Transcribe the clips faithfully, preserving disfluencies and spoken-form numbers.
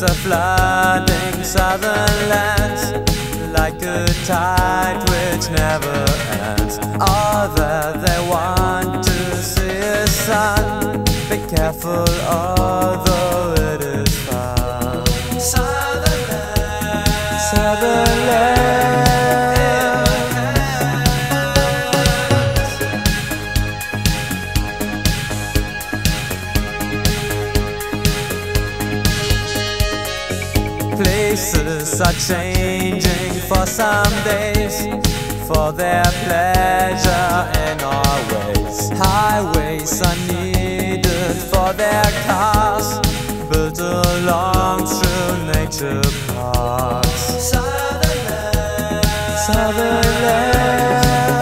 are flooding southern lands like a tide which never ends. All that they want to see is sun. Be careful, although it is fun. Southern lands, southern lands. Places are changing for some days, for their pleasure in our ways. Highways are needed for their cars, built along through nature parks. Southern lands, southern lands.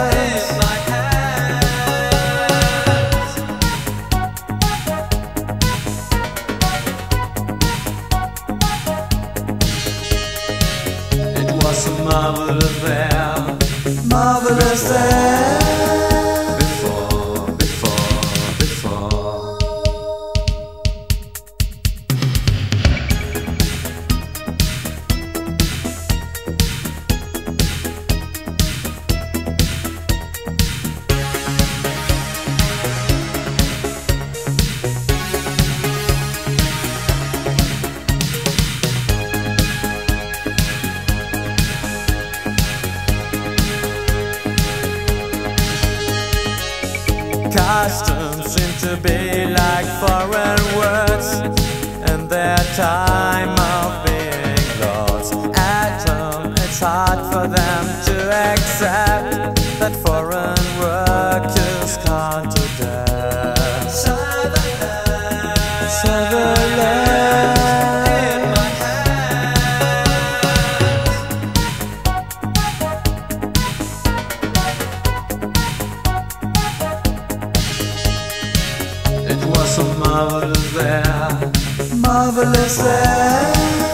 Was a marvelous there, marvelous there. Before, before, before. Customs seem to be like foreign words in their time of being lords. At home it's hard for them to accept that foreign workers can't adapt. Southern lands, southern lands in my It was so marvelous there, marvelous there.